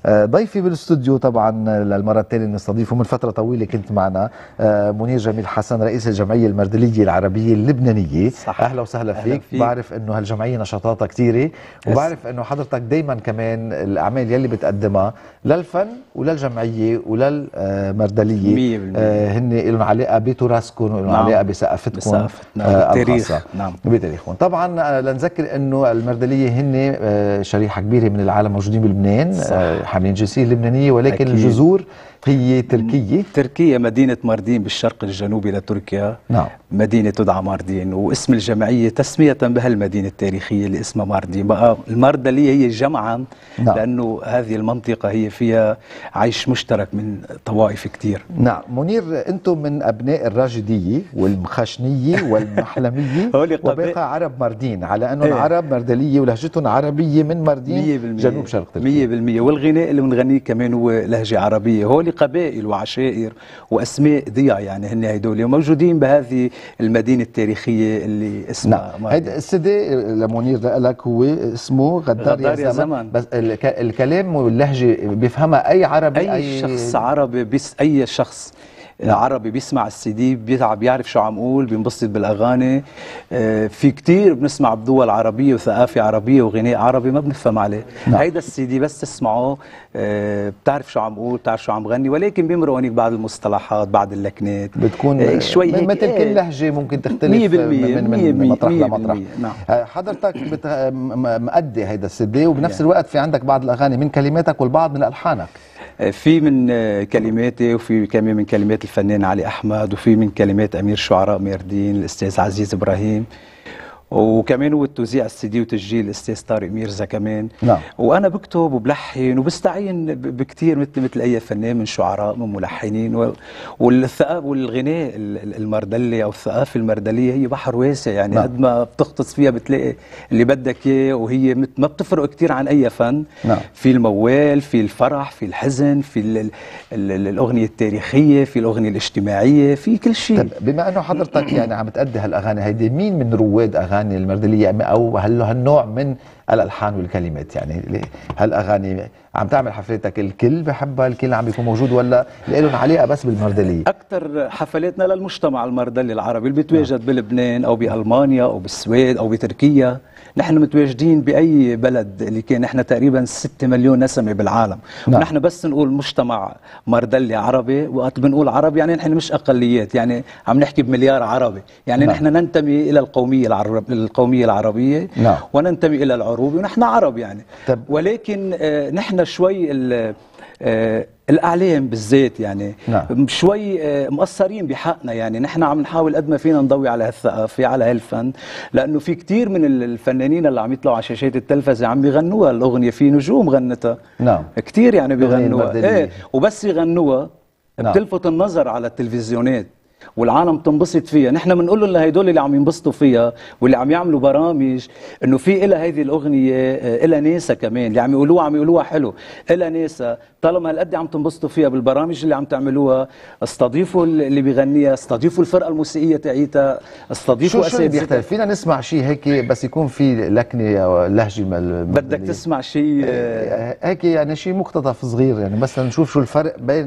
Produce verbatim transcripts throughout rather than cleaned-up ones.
ضيفي بالاستوديو طبعا للمره الثانيه نستضيفه، من فتره طويله كنت معنا منير جميل حسن رئيس الجمعيه المردليه العربيه اللبنانيه. صح. اهلا وسهلا فيك. فيك. بعرف انه هالجمعيه نشاطاتها كثيره، وبعرف انه حضرتك دائما كمان الاعمال يلي بتقدمها للفن وللجمعيه وللمردليه مية بالمية هن لهم علاقه بتراثكم ولهم نعم. علاقه بثقافتكم، بثقافتنا بالتاريخ. نعم بتاريخكم. طبعا لنذكر انه المردليه هن شريحه كبيره من العالم موجودين بلبنان، حاملين الجنسيه اللبنانيه، ولكن أكيد. الجذور هي تركيه. تركيا، مدينه ماردين بالشرق الجنوبي لتركيا. نعم. مدينه تدعى ماردين، واسم الجمعيه تسميه بهالمدينه التاريخيه اللي اسمها ماردين. بقى المردليه هي جمعا نعم. لانه هذه المنطقه هي فيها عيش مشترك من طوائف كثير. نعم. منير، انتم من ابناء الراجديه والمخشنيه والمحلميه وباقي عرب ماردين، على انهم ايه؟ عرب مردليه ولهجتهم عربيه من ماردين جنوب شرق تركيا. مية بالمية. والغناء اللي بنغنيه كمان هو لهجه عربيه. هول قبائل وعشائر واسماء ضياع، يعني هن هدول موجودين بهذه المدينه التاريخيه اللي اسمها نعم. هيدا السيدي لمنير لك هو اسمه غدار, غدار يا زمن. زمن بس الكلام واللهجه بيفهمها اي عربي، اي, أي شخص عربي، بس اي شخص نعم. عربي بيسمع السي دي بيتعب، بيعرف شو عم قول، بينبسط بالاغاني. آه في كثير بنسمع بدول عربيه وثقافه عربيه وغناء عربي ما بنفهم عليه. نعم. هيدا السي دي بس تسمعه آه بتعرف شو عم قول، بتعرف شو عم غني، ولكن بيمرق هونيك بعض المصطلحات، بعض اللكنات بتكون آه شوي هيك مثل كل إيه لهجه ممكن تختلف مية بالمية من, من, من مطرح لمطرح. نعم. آه حضرتك بت... مؤدي هيدا السي دي، وبنفس الوقت في عندك بعض الاغاني من كلماتك والبعض من الحانك. في من كلماتي، وفي كمان من كلمات الفنان علي احمد، وفي من كلمات امير شعراء ميردين الاستاذ عزيز ابراهيم، وكمان هو التوزيع السي دي وتسجيل الاستاذ طارق ميرزا كمان. نعم. وانا بكتب وبلحن وبستعين بكثير مثل مثل اي فنان من شعراء من ملحنين. والثقافه والغناء المردلي او الثقافه المردليه هي بحر واسع، يعني قد ما بتغطس فيها بتلاقي اللي بدك اياه، وهي ما بتفرق كثير عن اي فن. نعم. في الموال، في الفرح، في الحزن، في ال ال ال الاغنيه التاريخيه، في الاغنيه الاجتماعيه، في كل شيء. طب بما انه حضرتك يعني عم تأدي هالاغاني هيدي، مين من رواد اغاني المردليه او هل هالنوع من الالحان والكلمات؟ يعني هالاغاني عم تعمل حفلاتك الكل بحبها، الكل عم بيكون موجود، ولا لهم علاقه بس بالمردليه؟ اكثر حفلاتنا للمجتمع المردلي العربي اللي بيتواجد بلبنان او بالمانيا او بالسويد او بتركيا. نحن متواجدين باي بلد اللي كان، نحن تقريبا ستة مليون نسمه بالعالم. نعم. ونحن بس نقول مجتمع مردلي عربي، وقت بنقول عربي يعني نحن مش اقليات، يعني عم نحكي بمليار عربي، يعني نعم. نحن ننتمي الى القوميه العرب القوميه العربيه. نعم. وننتمي الى العروبه، ونحن عرب يعني. طب. ولكن آه نحن شوي آه الاعلام بالذات يعني نعم. شوي مقصرين بحقنا، يعني نحن عم نحاول قد ما فينا نضوي على هالثقافه، على هالفن، لانه في كثير من الفنانين اللي عم يطلعوا على شاشات التلفزه عم بيغنوها الاغنيه، في نجوم غنتها. نعم. كثير يعني بيغنوها، ايه وبس يغنوها نعم. بتلفت النظر على التلفزيونات والعالم تنبسط فيها. نحن بنقول لهم لهدول اللي عم ينبسطوا فيها واللي عم يعملوا برامج انه في إلها هذه الاغنيه إلها ناسها كمان، اللي عم يقولوها عم يقولوها حلو، إلها ناسها. طالما هالقد عم تنبسطوا فيها بالبرامج اللي عم تعملوها، استضيفوا اللي بيغنيها، استضيفوا الفرقه الموسيقيه تاعيتها، استضيفوا شو شو بيختلف؟ فينا نسمع شيء هيك بس يكون في لكنه او لهجه. بدك تسمع شيء هيك يعني شيء مقتطف صغير، يعني مثلا نشوف شو الفرق بين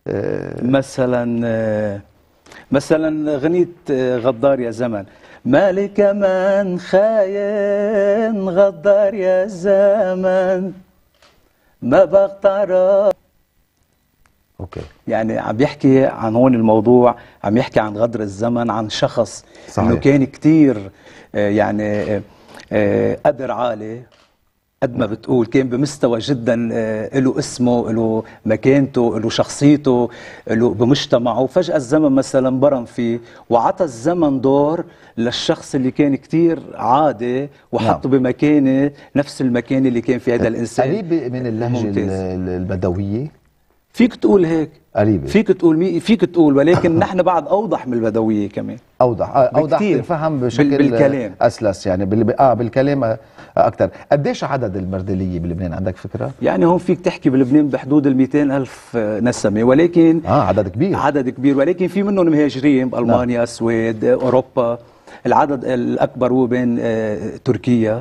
مثلا مثلا غنية غدار يا زمن. مالك من خاين غدار يا زمن ما بقدر. اوكي. يعني عم بيحكي عن هون الموضوع، عم يحكي عن غدر الزمن، عن شخص صحيح. انه كان كثير يعني قدر عالي، قد ما بتقول كان بمستوى جدا له اسمه، له مكانته، له شخصيته، له بمجتمعه. فجأة الزمن مثلا برم فيه وعطى الزمن دور للشخص اللي كان كتير عادي وحطه نعم. بمكانه نفس المكان اللي كان في هذا الإنسان. قريب من اللهجة البدوية؟ فيك تقول هيك قريبة. فيك تقول مي فيك تقول ولكن نحن بعد أوضح من البدوية كمان. أوضح أوضح تنفهم بشكل بالكلام أسلس، يعني بال... آه بالكلام أكثر. قديش عدد المردلية بلبنان عندك فكرة؟ يعني هون فيك تحكي بلبنان بحدود ال مئتين ألف نسمة، ولكن آه عدد كبير عدد كبير ولكن في منهم مهاجرين بألمانيا، السويد، أوروبا. العدد الأكبر هو بين آه تركيا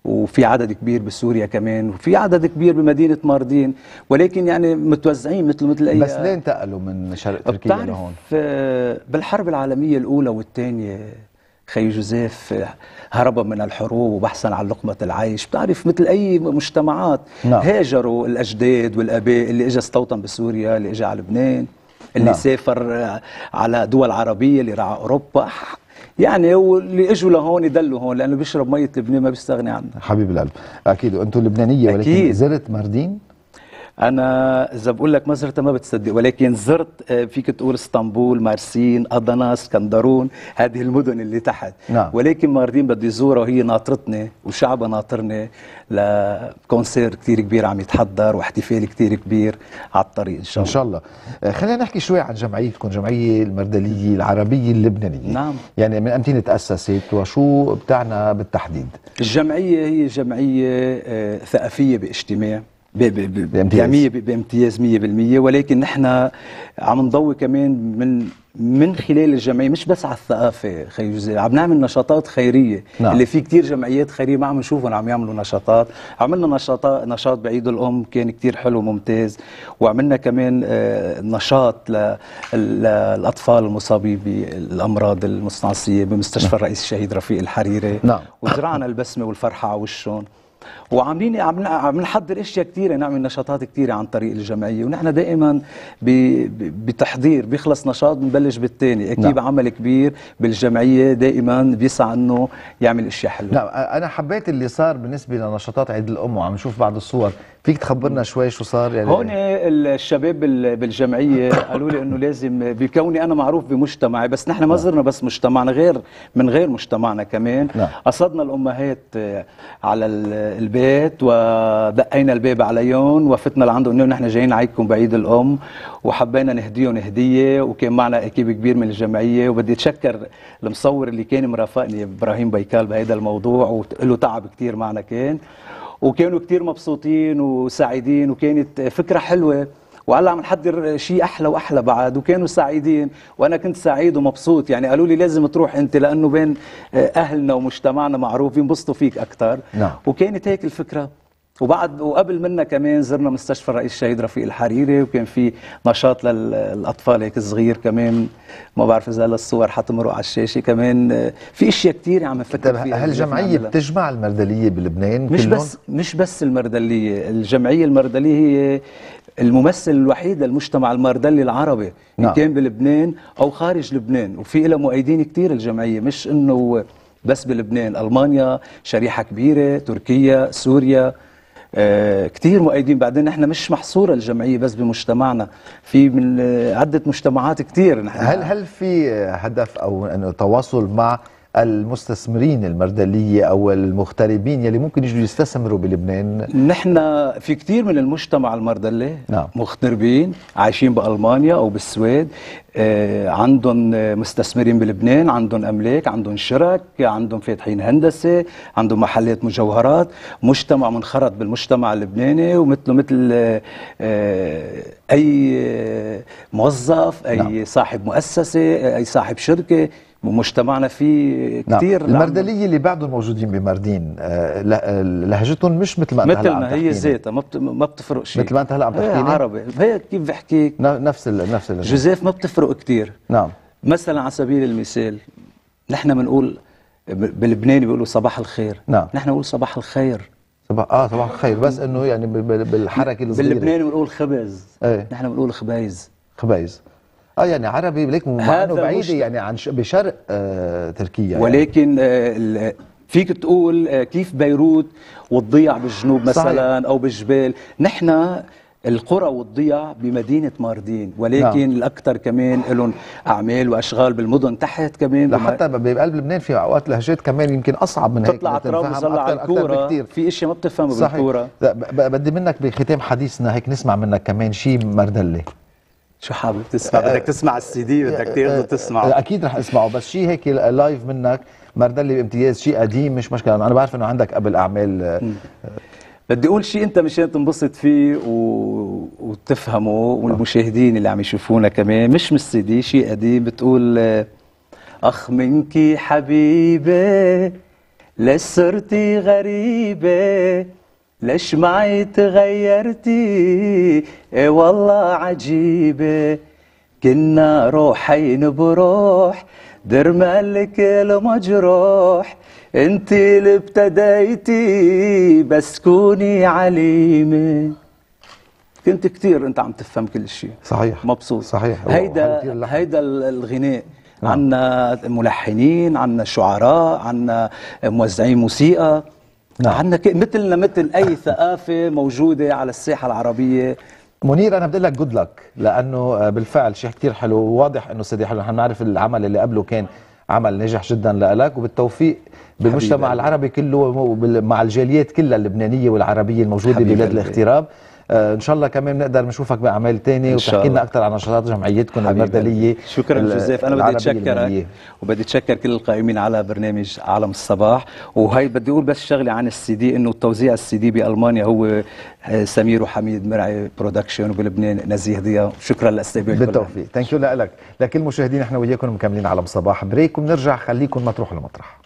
وفي عدد كبير بسوريا كمان، وفي عدد كبير بمدينة ماردين، ولكن يعني متوزعين مثل مثل أي. بس ليه انتقلوا من شرق تركيا لهون؟ بالحرب العالمية الأولى والثانية خي جوزيف هربا من الحروب وبحثا عن لقمة العيش. بتعرف مثل أي مجتمعات نعم. هاجروا الأجداد والآباء، اللي إجا استوطن بسوريا، اللي إجا على لبنان، اللي نعم. سافر على دول عربية، اللي راح أوروبا، يعني واللي اجوا لهون يدلوا هون، لانه بيشرب ميه لبنان ما بيستغني عنها. حبيب القلب، اكيد وانتم لبنانيه، ولكن أكيد. زرت ماردين؟ انا اذا بقول لك ما زرتها ما بتصدق، ولكن زرت فيك تقول اسطنبول، مارسين، ادنا، اسكندرون، هذه المدن اللي تحت نعم. ولكن ماردين بدي زورها، وهي ناطرتني وشعبها ناطرني لكونسير كثير كبير عم يتحضر، واحتفال كثير كبير على الطريق ان شاء الله. ان شاء الله. خلينا نحكي شوي عن جمعيتكم، جمعيه المردليه العربيه اللبنانيه. نعم. يعني من امتى تاسست وشو بتاعنا بالتحديد؟ الجمعيه هي جمعيه ثقافيه باجتماع بامتياز بامتياز مية بالمية، ولكن نحن عم نضوي كمان من من خلال الجمعيه مش بس على الثقافه خي جوزيف، عم نعمل نشاطات خيريه. نعم. اللي في كثير جمعيات خيريه ما عم نشوفهم عم يعملوا نشاطات. عملنا نشاطات، نشاط بعيد الام كان كثير حلو وممتاز، وعملنا كمان نشاط للاطفال المصابين بالامراض المستعصيه بمستشفى الرئيس الشهيد رفيق الحريري. نعم. وزرعنا البسمه والفرحه على وشهم، وعاملين عم نحضر اشياء كثيره، نعمل نشاطات كثيره عن طريق الجمعيه، ونحن دائما بتحضير، بيخلص نشاط بنبلش بالثاني. اكيد نعم. عمل كبير بالجمعيه دائما بيسعى انه يعمل اشياء حلوه. نعم. انا حبيت اللي صار بالنسبه لنشاطات عيد الام، وعم نشوف بعض الصور، فيك تخبرنا شوي شو صار؟ يعني هون الشباب بالجمعيه قالوا لي انه لازم، بكوني انا معروف بمجتمعي، بس نحن ما زرنا بس مجتمعنا، غير من غير مجتمعنا كمان. نعم. قصدنا الامهات على البيت ودقينا الباب عليهم، وفتنا لعندهم انه نحن جايين نعيدكم بعيد الام، وحبينا نهديهم هديه، وكان معنا اكيب كبير من الجمعيه. وبدي اتشكر المصور اللي كان مرافقني ابراهيم بيكال بهذا الموضوع، وله تعب كثير معنا كان، وكانوا كثير مبسوطين وسعيدين، وكانت فكره حلوه، وهلا عم نحضر شيء احلى واحلى بعد، وكانوا سعيدين وانا كنت سعيد ومبسوط. يعني قالوا لي لازم تروح انت، لانه بين اهلنا ومجتمعنا معروف ينبسطوا فيك اكثر. نعم. وكانت هيك الفكره. وبعد وقبل منا كمان زرنا مستشفى الرئيس الشهيد رفيق الحريري، وكان في نشاط للاطفال هيك صغير كمان، ما بعرف اذا الصور حتمرق على الشاشه كمان. في اشياء كثير عم نفكر فيها. هالجمعيه بتجمع المردليه بلبنان مش كلهم؟ بس مش بس المردليه، الجمعيه المردليه هي الممثل الوحيد للمجتمع المردلي العربي. نعم. إن كان بلبنان او خارج لبنان، وفي لها مؤيدين كثير الجمعيه، مش انه بس بلبنان، المانيا شريحه كبيره، تركيا، سوريا، آه كثير مؤيدين. بعدين نحن مش محصوره الجمعيه بس بمجتمعنا، في من آه عده مجتمعات كثير. هل هل في هدف او انه تواصل مع المستثمرين المردليه او المغتربين يلي ممكن يجوا يستثمروا بلبنان؟ نحن في كثير من المجتمع المردلي نعم. مغتربين عايشين بالمانيا او بالسويد، آه عندهم مستثمرين بلبنان، عندهم املاك، عندهم شرك، عندهم فاتحين هندسه، عندهم محلات مجوهرات، مجتمع منخرط بالمجتمع اللبناني، ومثله مثل آه اي موظف، اي نعم. صاحب مؤسسه، اي صاحب شركه. مجتمعنا فيه كثير. نعم. المردليه اللي بعدهم موجودين بماردين آه لهجتهم مش مثل ما انت هلا عم تحكي، مثلنا هي ذاتها ما ما بتفرق شيء، مثل ما انت هلا عم تحكي عربي هيك كيف بحكيك نفس ال نفس ال جوزيف، ما بتفرق كثير. نعم. مثلا على سبيل المثال نحن بنقول بلبناني بيقولوا صباح الخير. نعم. نحن بنقول صباح الخير. صباح اه صباح الخير، بس انه يعني بالحركه الصغيره. باللبناني بنقول خبز. ايه؟ نحن بنقول خبايز. خبايز. اه يعني عربي، ليك مع انه بعيده يعني عن بشرق آه تركيا، ولكن يعني. آه فيك تقول آه كيف بيروت والضيع بالجنوب مثلا. صحيح. او بالجبال. نحن القرى والضيع بمدينه ماردين، ولكن نعم. الاكثر كمان لهم اعمال واشغال بالمدن تحت كمان. لحتى بقلب لبنان في اوقات لهجات كمان يمكن اصعب من هيك، تطلع طرابلس على الكوره، في اشياء ما بتفهمها بالكوره. بدي منك بختام حديثنا هيك نسمع منك كمان شيء مردلي. شو حابب تسمع؟ بدك تسمع السي دي، بدك تاخذه تسمعه؟ اكيد رح اسمعه، بس شيء هيك لايف منك مردلي بامتياز، شيء قديم مش مشكله، انا بعرف انه عندك قبل اعمال. بدي اقول شيء انت مشان تنبسط فيه و... وتفهمه، والمشاهدين اللي عم يشوفونا كمان، مش من السي دي، شيء قديم. بتقول اخ منك حبيبه ليش صرتي غريبة ليش معي تغيرتي ايه والله عجيبة كنا روحين بروح درمالك المجروح انتي اللي ابتديتي بس كوني عليمة. كنت كتير انت عم تفهم كل شيء صحيح مبسوط صحيح. هيدا هيدا الغناء. نعم. عنا ملحنين عنا شعراء عنا موزعين موسيقى. نعم. عنا مثلنا مثل اي ثقافة موجودة على الساحة العربية. منير انا بدي لك جود لك لانه بالفعل شيء كثير حلو وواضح انه سيدي حلو. نحن بنعرف العمل اللي قبله كان عمل ناجح جدا لك وبالتوفيق بالمجتمع العربي كله مع الجاليات كلها اللبنانيه والعربيه الموجوده ببلاد الاغتراب. آه ان شاء الله كمان بنقدر نشوفك باعمال ثانيه وتحكي لنا اكثر عن نشاطات جمعيتكم المردليه. شكرا جوزيف. انا بدي اتشكرك وبدي اتشكر كل القائمين على برنامج عالم الصباح. وهي بدي اقول بس شغله عن السي دي انه توزيع السي دي بالمانيا هو سمير وحميد مرعي برودكشن وبلبنان نزيه ضياء. شكرا لاستقبالكم بالتوفيق. ثانك يو لك لكل المشاهدين. احنا وياكم مكملين عالم الصباح بريك وبنرجع. خليكم ما تروحوا لمطرح.